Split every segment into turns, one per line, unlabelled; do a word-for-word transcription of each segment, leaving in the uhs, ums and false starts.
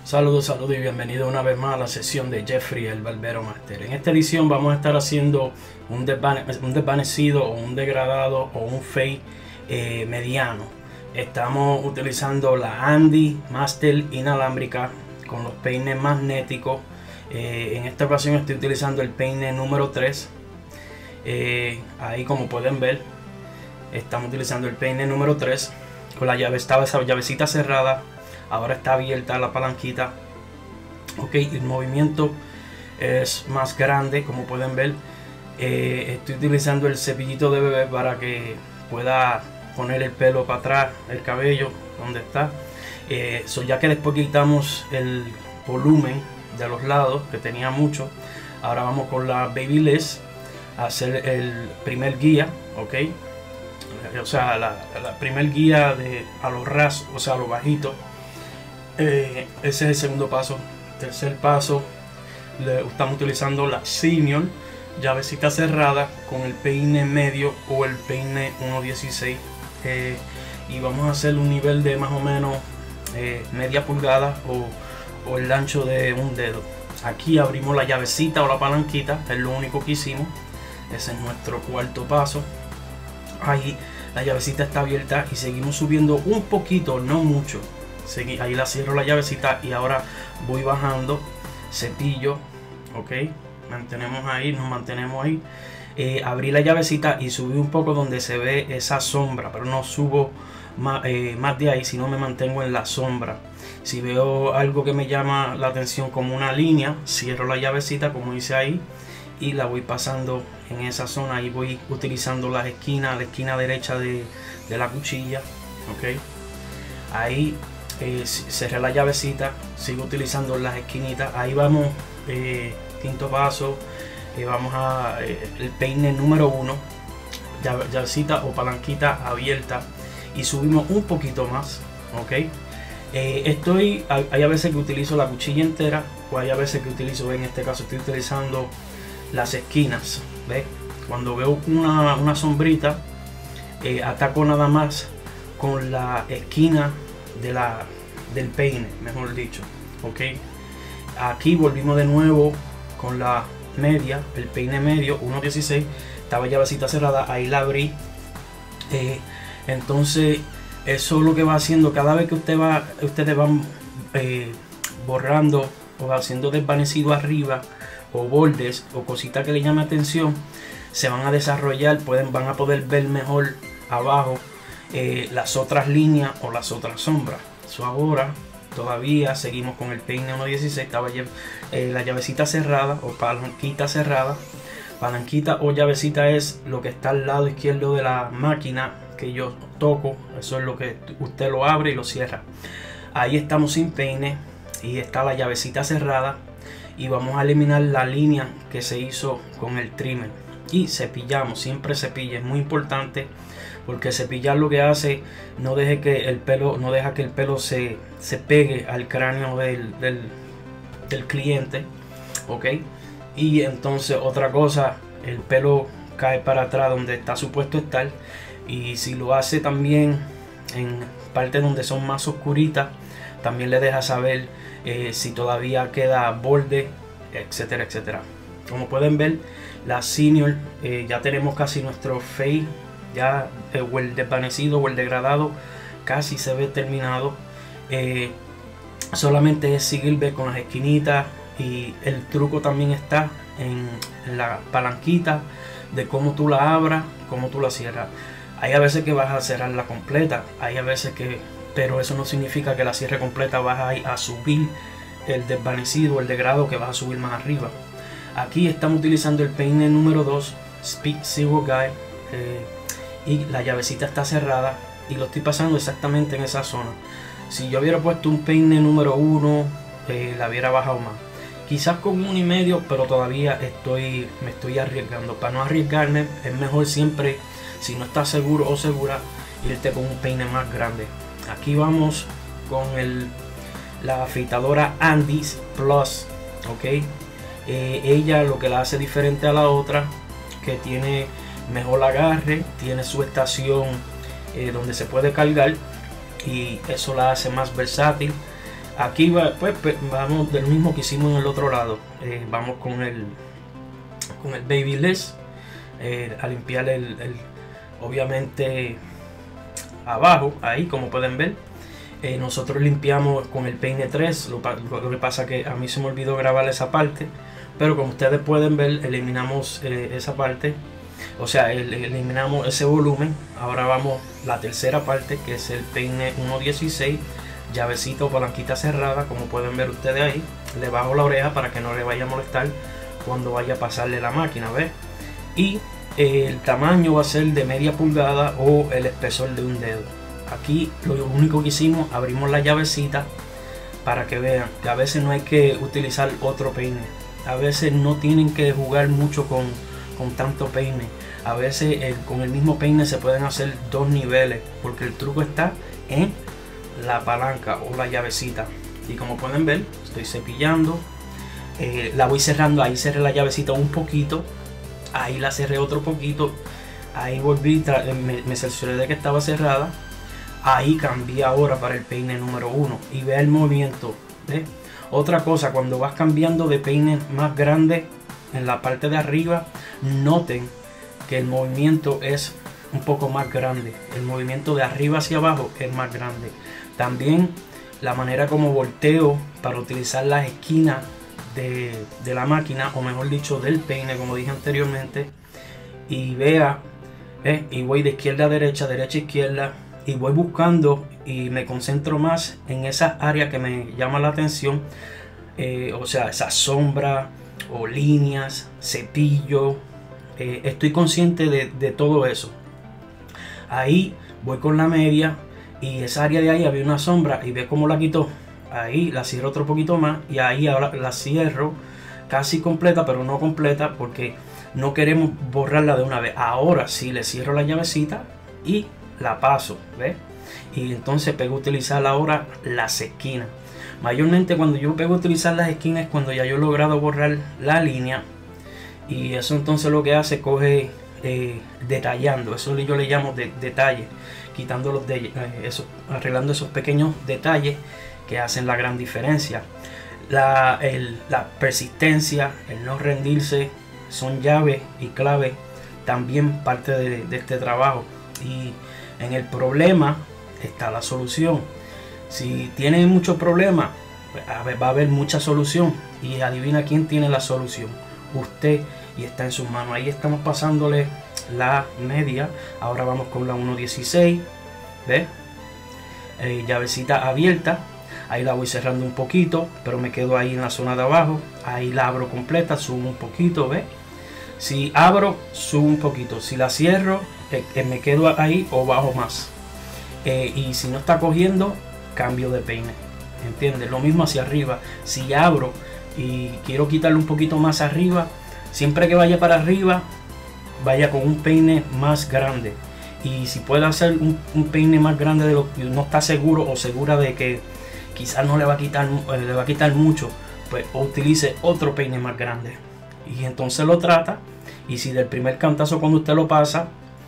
Saludos, saludos y bienvenido una vez más a la sesión de Jeffrey el Barbero Master. En esta edición vamos a estar haciendo un, desvane un desvanecido o un degradado o un fade eh, mediano. Estamos utilizando la Andy Master inalámbrica con los peines magnéticos. Eh, en esta ocasión estoy utilizando el peine número tres. Eh, ahí, como pueden ver, estamos utilizando el peine número tres con la llave, estaba esa llavecita cerrada. Ahora está abierta la palanquita. Ok, el movimiento es más grande, como pueden ver. Eh, estoy utilizando el cepillito de bebé para que pueda poner el pelo para atrás, el cabello donde está. Eh, so ya que después quitamos el volumen de los lados, que tenía mucho, ahora vamos con la Babyliss a hacer el primer guía. Ok, o sea, la, la primer guía de, a los ras, o sea, a lo bajito. Eh, ese es el segundo paso. Tercer paso, le, estamos utilizando la Senior, llavecita cerrada con el peine medio o el peine uno dieciséis, eh, y vamos a hacer un nivel de más o menos eh, media pulgada o, o el ancho de un dedo. Aquí abrimos la llavecita o la palanquita, es lo único que hicimos. Ese es nuestro cuarto paso. Ahí la llavecita está abierta y seguimos subiendo un poquito, no mucho. Ahí la cierro la llavecita y ahora voy bajando, cepillo, ok, mantenemos ahí, nos mantenemos ahí. Eh, abrí la llavecita y subí un poco donde se ve esa sombra, pero no subo más, eh, más de ahí, sino me mantengo en la sombra. Si veo algo que me llama la atención como una línea, cierro la llavecita como hice ahí y la voy pasando en esa zona. Y voy utilizando las esquinas, la esquina derecha de, de la cuchilla, ok. Ahí Eh, cerré la llavecita, sigo utilizando las esquinitas. Ahí vamos, eh, quinto paso, eh, vamos a eh, el peine número uno, llave, llavecita o palanquita abierta y subimos un poquito más, ok. Eh, estoy, hay, hay a veces que utilizo la cuchilla entera o hay a veces que utilizo, en este caso estoy utilizando las esquinas. ¿Ves? Cuando veo una, una sombrita, eh, ataco nada más con la esquina de la del peine, mejor dicho, ok. Aquí volvimos de nuevo con la media, el peine medio uno dieciséis, estaba llavecita cerrada, ahí la abrí. Eh, entonces eso es lo que va haciendo cada vez que usted va ustedes van eh, borrando o haciendo desvanecido arriba o bordes o cositas que le llamen atención, se van a desarrollar, pueden van a poder ver mejor abajo Eh, las otras líneas o las otras sombras. So, ahora todavía seguimos con el peine uno dieciséis, estaba eh, la llavecita cerrada o palanquita cerrada. Palanquita o llavecita es lo que está al lado izquierdo de la máquina que yo toco. Eso es lo que usted lo abre y lo cierra. Ahí estamos sin peine y está la llavecita cerrada y vamos a eliminar la línea que se hizo con el trimmer y cepillamos. Siempre cepilla, es muy importante, porque cepillar lo que hace no deje que el pelo no deja que el pelo se, se pegue al cráneo del, del, del cliente, ok. Y entonces otra cosa, el pelo cae para atrás donde está supuesto estar, y si lo hace también en partes donde son más oscuritas, también le deja saber eh, si todavía queda borde, etcétera, etcétera. Como pueden ver, la Senior, eh, ya tenemos casi nuestro fade, ya eh, o el desvanecido o el degradado casi se ve terminado. Eh, solamente es seguir con las esquinitas, y el truco también está en, en la palanquita de cómo tú la abras, cómo tú la cierras. Hay a veces que vas a cerrarla completa, hay a veces que, pero eso no significa que la cierre completa, vas a, a subir el desvanecido o el degradado, que vas a subir más arriba. Aquí estamos utilizando el peine número dos, Speed Zero Guide, eh, y la llavecita está cerrada y lo estoy pasando exactamente en esa zona. Si yo hubiera puesto un peine número uno, eh, la hubiera bajado más, quizás con uno y medio, pero todavía estoy me estoy arriesgando. Para no arriesgarme, es mejor siempre, si no estás seguro o segura, irte con un peine más grande. Aquí vamos con el la afeitadora Andy Plus, ok. Eh, ella lo que la hace diferente a la otra, que tiene mejor agarre, tiene su estación eh, donde se puede cargar, y eso la hace más versátil. aquí va, pues, pues vamos del mismo que hicimos en el otro lado. Eh, vamos con el con el Babyliss eh, a limpiar el, el obviamente abajo, ahí como pueden ver. Eh, nosotros limpiamos con el peine tres, lo, lo que pasa que a mí se me olvidó grabar esa parte, pero como ustedes pueden ver, eliminamos eh, esa parte, o sea, el, eliminamos ese volumen. Ahora vamos la tercera parte, que es el peine uno dieciséis, llavecito o palanquita cerrada, como pueden ver ustedes ahí. Le bajo la oreja para que no le vaya a molestar cuando vaya a pasarle la máquina, ¿ves? Y eh, el tamaño va a ser de media pulgada o el espesor de un dedo. Aquí lo único que hicimos, abrimos la llavecita para que vean que a veces no hay que utilizar otro peine. A veces no tienen que jugar mucho con, con tanto peine. A veces el, con el mismo peine se pueden hacer dos niveles, porque el truco está en la palanca o la llavecita. Y como pueden ver, estoy cepillando, eh, la voy cerrando. Ahí cerré la llavecita un poquito, ahí la cerré otro poquito, ahí volví, me, me cercioré de que estaba cerrada. Ahí cambié ahora para el peine número uno y vea el movimiento, ¿eh? Otra cosa, cuando vas cambiando de peine más grande en la parte de arriba, noten que el movimiento es un poco más grande. El movimiento de arriba hacia abajo es más grande. También la manera como volteo para utilizar las esquinas de, de la máquina, o mejor dicho del peine, como dije anteriormente. Y vea, ¿eh? Y voy de izquierda a derecha, derecha a izquierda, y voy buscando y me concentro más en esas áreas que me llaman la atención, eh, o sea, esas sombras o líneas, cepillo. Eh, estoy consciente de, de todo eso. Ahí voy con la media y esa área de ahí había una sombra y ve cómo la quitó. Ahí la cierro otro poquito más y ahí ahora la cierro casi completa, pero no completa porque no queremos borrarla de una vez. Ahora sí le cierro la llavecita y la paso, ¿ves? Y entonces pego a utilizar ahora las esquinas. Mayormente cuando yo pego a utilizar las esquinas es cuando ya yo he logrado borrar la línea, y eso entonces lo que hace, coge eh, detallando, eso yo le llamo de, detalle, quitando los de, eh, eso, arreglando esos pequeños detalles que hacen la gran diferencia. La, el, la persistencia, el no rendirse, son llaves y claves también parte de, de este trabajo. Y en el problema está la solución. Si tiene muchos problemas, pues a ver, va a haber mucha solución. Y adivina quién tiene la solución. Usted, y está en sus manos. Ahí estamos pasándole la media. Ahora vamos con la uno dieciséis. ¿Ves? Eh, llavecita abierta. Ahí la voy cerrando un poquito, pero me quedo ahí en la zona de abajo. Ahí la abro completa, subo un poquito, ¿ves? Si abro, subo un poquito. Si la cierro, eh, me quedo ahí o bajo más. Eh, y si no está cogiendo, cambio de peine. ¿Entiendes? Lo mismo hacia arriba. Si abro y quiero quitarle un poquito más arriba, siempre que vaya para arriba, vaya con un peine más grande. Y si puede hacer un, un peine más grande de lo que no está seguro o segura de que quizás no le va a quitar, eh, le va a quitar mucho, pues utilice otro peine más grande. Y entonces lo trata. Y si del primer cantazo cuando usted lo pasa,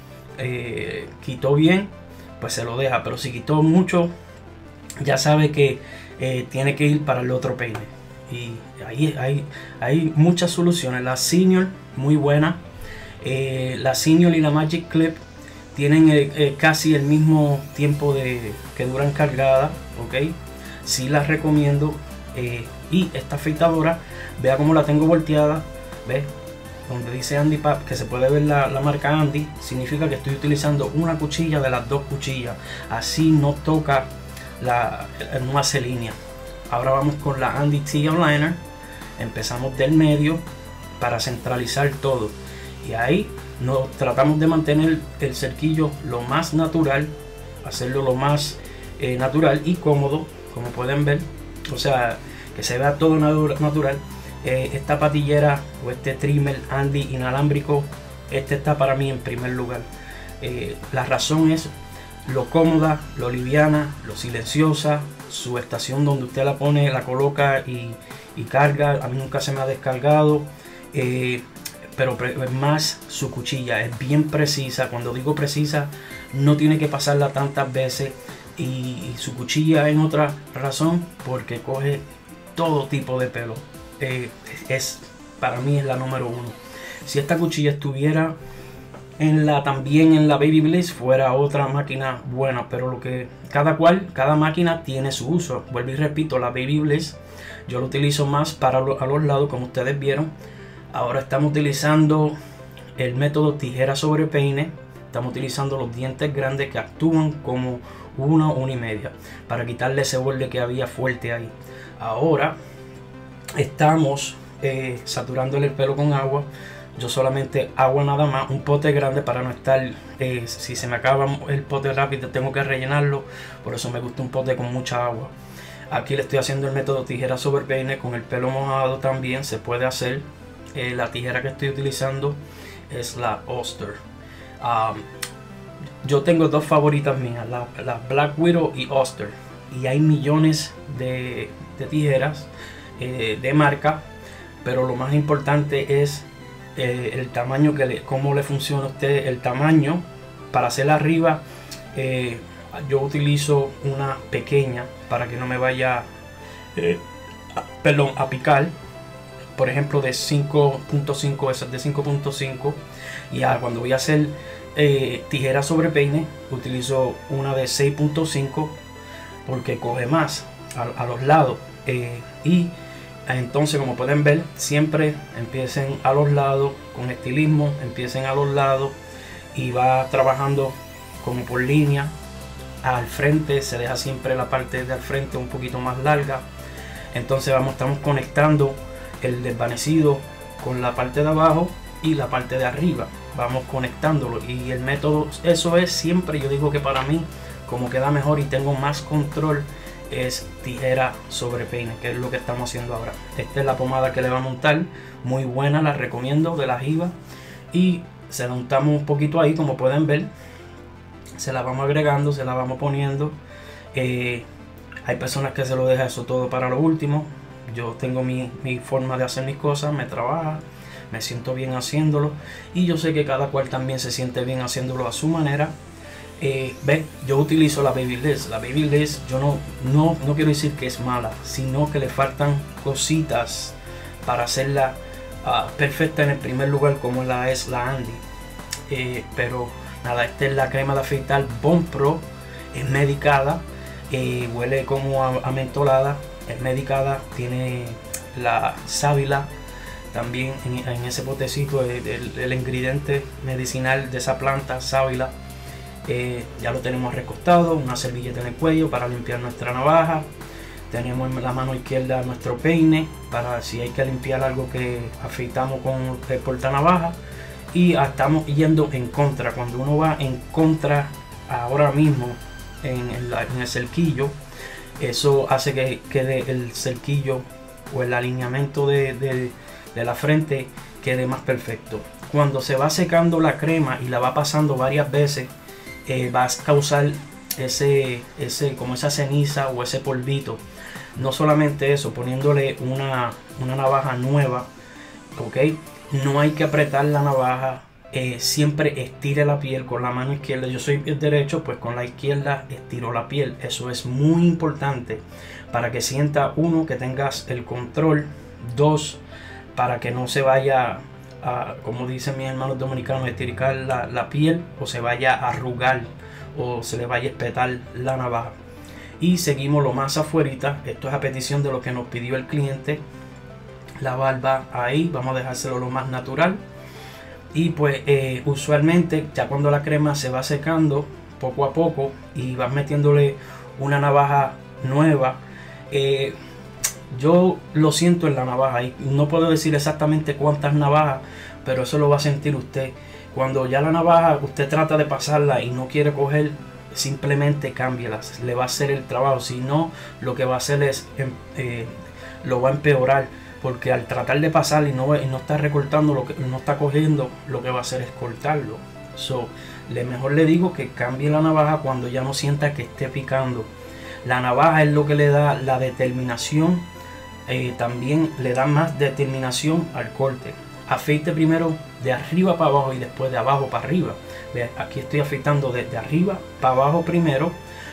eh, quitó bien, pues se lo deja. Pero si quitó mucho, ya sabe que eh, tiene que ir para el otro peine. Y ahí hay, hay muchas soluciones. La Senior, muy buena. Eh, la Senior y la Magic Clip tienen eh, eh, casi el mismo tiempo de que duran cargada, ¿ok? Sí las recomiendo. Eh, y esta afeitadora, vea cómo la tengo volteada, ¿ves? Donde dice Andy Pap, que se puede ver la, la marca Andy, significa que estoy utilizando una cuchilla de las dos cuchillas. Así no toca, la, no hace línea. Ahora vamos con la Andy T-Aligner Liner. Empezamos del medio para centralizar todo. Y ahí nos tratamos de mantener el cerquillo lo más natural, hacerlo lo más eh, natural y cómodo, como pueden ver. O sea, que se vea todo natural. Eh, esta patillera o este trimmer Andy inalámbrico, este está para mí en primer lugar. Eh, la razón es lo cómoda, lo liviana, lo silenciosa, su estación donde usted la pone, la coloca y, y carga. A mí nunca se me ha descargado. Eh, pero más su cuchilla es bien precisa. Cuando digo precisa, no tiene que pasarla tantas veces. y, y su cuchilla en otra razón porque coge todo tipo de pelo. Eh, es, para mí es la número uno. Si esta cuchilla estuviera en la, también en la Baby Bliss, fuera otra máquina buena, pero lo que cada cual, cada máquina tiene su uso. Vuelvo y repito, la Baby Bliss yo lo utilizo más para lo, a los lados, como ustedes vieron. Ahora estamos utilizando el método tijera sobre peine. Estamos utilizando los dientes grandes que actúan como una o una y media para quitarle ese borde que había fuerte ahí. Ahora estamos eh, saturándole el pelo con agua. Yo solamente agua nada más, un pote grande para no estar, eh, si se me acaba el pote rápido tengo que rellenarlo, por eso me gusta un pote con mucha agua. Aquí le estoy haciendo el método tijera sobre peine con el pelo mojado, también se puede hacer. Eh, la tijera que estoy utilizando es la Oster. Um, yo tengo dos favoritas mías, la, la Black Widow y Oster, y hay millones de, de tijeras eh, de marca, pero lo más importante es Eh, el tamaño que le, cómo le funciona a usted el tamaño. Para hacer arriba eh, yo utilizo una pequeña para que no me vaya eh, a, perdón, a picar, por ejemplo de cinco punto cinco, esa es de cinco punto cinco, y ya cuando voy a hacer eh, tijera sobre peine utilizo una de seis punto cinco porque coge más a, a los lados eh, y entonces, como pueden ver, siempre empiecen a los lados con estilismo, empiecen a los lados y va trabajando como por línea. Al frente se deja siempre la parte de al frente un poquito más larga. Entonces vamos, estamos conectando el desvanecido con la parte de abajo y la parte de arriba. Vamos conectándolo y el método, eso es siempre, yo digo que para mí, como queda mejor y tengo más control, es tijera sobre peine, que es lo que estamos haciendo ahora. Esta es la pomada que le va a montar, muy buena, la recomiendo, de la Giva, y se la untamos un poquito ahí, como pueden ver, se la vamos agregando, se la vamos poniendo. Eh, hay personas que se lo dejan eso todo para lo último. Yo tengo mi, mi forma de hacer mis cosas, me trabaja, me siento bien haciéndolo, y yo sé que cada cual también se siente bien haciéndolo a su manera. Eh, ve, yo utilizo la Baby Bliss. La Baby Bliss yo no, no, no quiero decir que es mala, sino que le faltan cositas para hacerla uh, perfecta en el primer lugar, como la es la Andy. Eh, pero nada, esta es la crema de afeitar Bond Pro, es medicada, eh, huele como a, a mentolada, es medicada, tiene la sábila también en, en ese potecito, el, el, el ingrediente medicinal de esa planta, sábila. Eh, ya lo tenemos recostado, una servilleta en el cuello para limpiar nuestra navaja. Tenemos en la mano izquierda nuestro peine para si hay que limpiar algo que afeitamos con el portanavaja. Y estamos yendo en contra. Cuando uno va en contra ahora mismo en el, en el cerquillo, eso hace que quede el cerquillo o el alineamiento de, de, de la frente quede más perfecto. Cuando se va secando la crema y la va pasando varias veces, Eh, va a causar ese, ese, como esa ceniza o ese polvito. No solamente eso, poniéndole una, una navaja nueva, ok, no hay que apretar la navaja, eh, siempre estire la piel con la mano izquierda. Yo soy derecho, pues con la izquierda estiro la piel. Eso es muy importante para que sienta, uno, que tengas el control, dos, para que no se vaya a, como dicen mis hermanos dominicanos, estiricar la, la piel o se vaya a arrugar o se le vaya a espetar la navaja. Y seguimos lo más afuerita. Esto es a petición de lo que nos pidió el cliente. La barba ahí, vamos a dejárselo lo más natural. Y pues eh, usualmente ya cuando la crema se va secando poco a poco y vas metiéndole una navaja nueva, eh, yo lo siento en la navaja y no puedo decir exactamente cuántas navajas, pero eso lo va a sentir usted. Cuando ya la navaja usted trata de pasarla y no quiere coger, simplemente cámbielas, le va a hacer el trabajo. Si no, lo que va a hacer es eh, lo va a empeorar, porque al tratar de pasar y no, y no está recortando, lo que no está cogiendo, lo que va a hacer es cortarlo. So, le mejor le digo que cambie la navaja cuando ya no sienta que esté picando. La navaja es lo que le da la determinación, eh, también le da más determinación al corte. Afeite primero de arriba para abajo y después de abajo para arriba. Ve, aquí estoy afeitando desde arriba para abajo primero,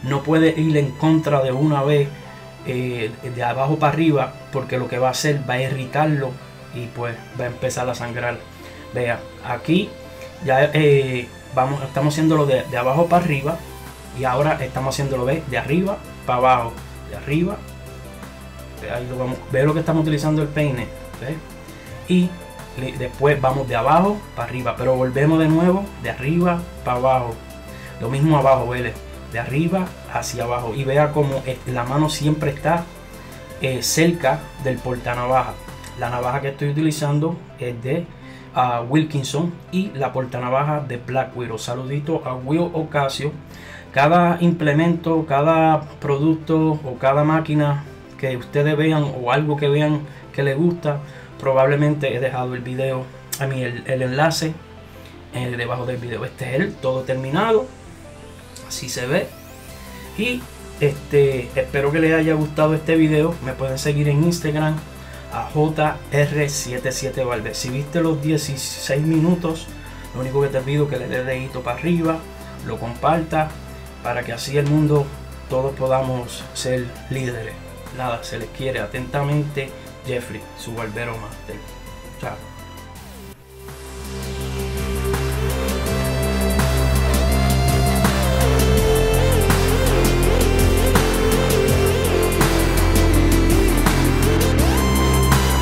no puede ir en contra de una vez eh, de abajo para arriba, porque lo que va a hacer va a irritarlo y pues va a empezar a sangrar. Vea, aquí ya eh, vamos, estamos haciéndolo de, de abajo para arriba, y ahora estamos haciéndolo de, de arriba para abajo, de arriba. Ahí lo vamos, ve lo que estamos utilizando el peine, ¿ve? Y después vamos de abajo para arriba, pero volvemos de nuevo de arriba para abajo, lo mismo abajo, ¿ve? De arriba hacia abajo, y vea como la mano siempre está eh, cerca del portanavaja. La navaja que estoy utilizando es de uh, Wilkinson, y la portanavaja de Black Widow. Saludito a Will Ocasio. Cada implemento, cada producto o cada máquina que ustedes vean o algo que vean que les gusta, probablemente he dejado el video, a mí el, el enlace eh, debajo del video. Este es el todo terminado, así se ve. Y este espero que les haya gustado este video. Me pueden seguir en Instagram a J R setenta y siete Barber. Si viste los dieciséis minutos, lo único que te pido es que le des dedito para arriba, lo compartas, para que así el mundo, todos podamos ser líderes. Nada, se les quiere atentamente, Jeffrey, su barbero máster. Chao.